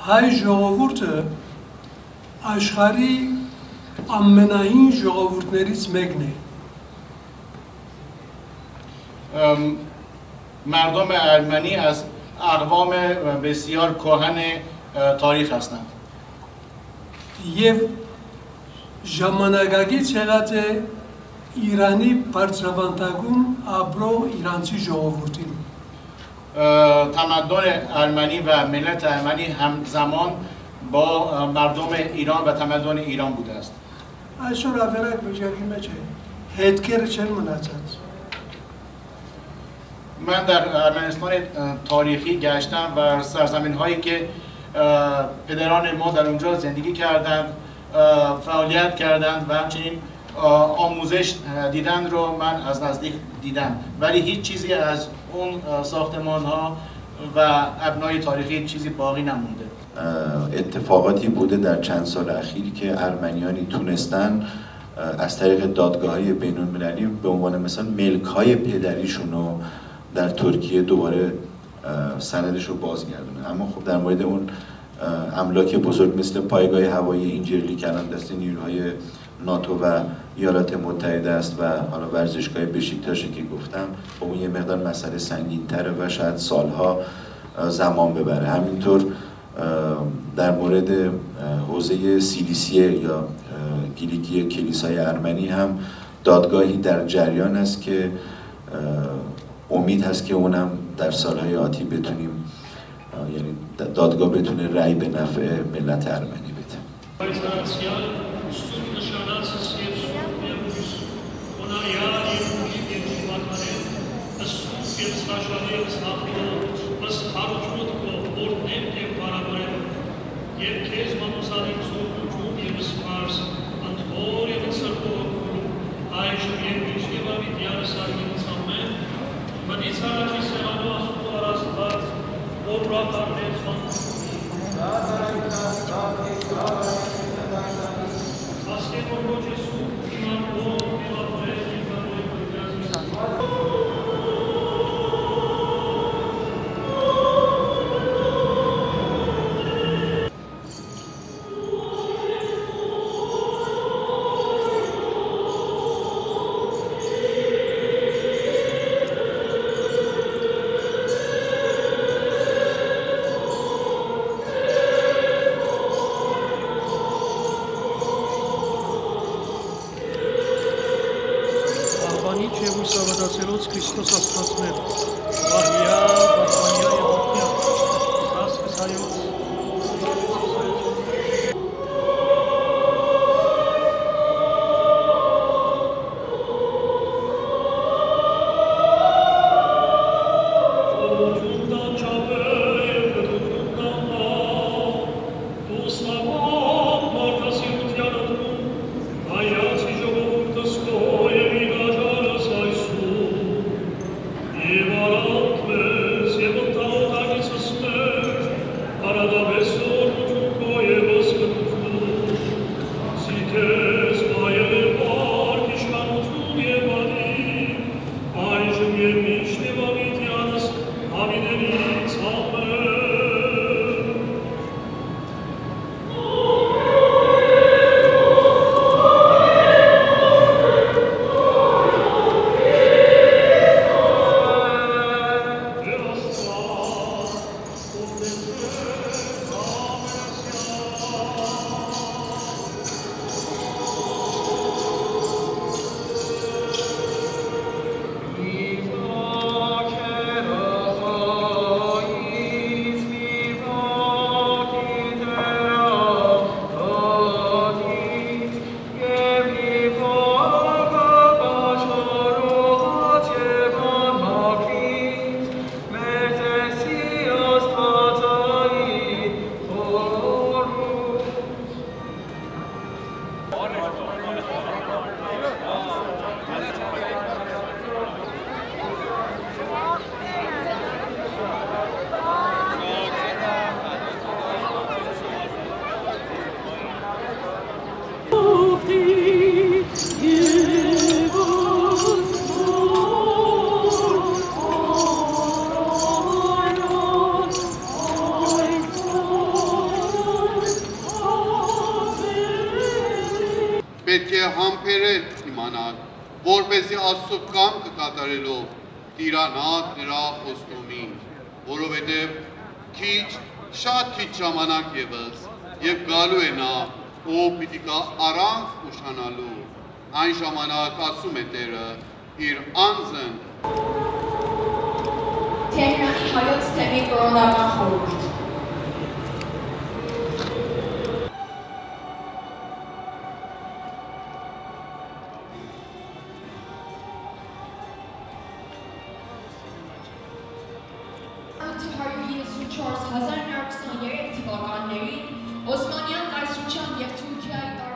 հայ ժողովուրդը աշխարհի ամենահին ժողովուրդներից մեկն է։ مردم ارمنی از اقوام بسیار کهن تاریخ هستند. Եվ ժամանակակից եղած է Իրանի բարձրավանդակում ապրող իրանցի ժողովրդին։ تمدن ارمنی و ملت ارمنی همزمان با مردم ایران و تمدن ایران بوده است. Այսօր ավերակ վիճակի մեջ է, հետքերը չեն մնացած։ من در ارمنستان تاریخی گشتم و سرزمین هایی که پدران ما در اونجا زندگی کردند، فعالیت کردند و همچنین آموزش دیدن رو من از نزدیک دیدم، ولی هیچ چیزی از اون ساختمان ها و ابنای تاریخی چیزی باقی نمونده. اتفاقاتی بوده در چند سال اخیر که ارمنیانی تونستن از طریق دادگاه‌های بین‌المللی به عنوان مثلا ملک‌های پدریشون رو در ترکیه دوباره سندش رو بازگردونه. اما خب در مورد اون املاک بزرگ مثل پایگاه هوایی اینجرلی که الان دست نیروهای ناتو و ایالات متحده است و حالا ورزشگاه بشیکتاشه که گفتم، خب اون یه مقدار مسئله سنگین‌تره و شاید سالها زمان ببره. همینطور در مورد حوزه سیلیسیه یا گیلیکی کلیسای ارمنی هم دادگاهی در جریان است که امید هست که اونم در سالهای آتی بتونیم، یعنی دادگاه بتونه رأی به نفع ملت ارمنی بده. Քրիստոս Աստվածներ, Վահիա, Բախմանյա եւ Ողնյա, Սասկս հայոց որպեսզի Աստծո կամքը կատարելով տիրանալ նրա խոստումին, որովհետև շատ քիչ ժամանակ ևս եւ գալու է նա, ով պիտի գա առանց ուշանալու, այն ժամանակ ասում է Տերը իր անձն Թեհրանի հայոց թեմի կրոնական խորհուրդ թվականներին Օսմանյան կայսրության և Թուրքիայի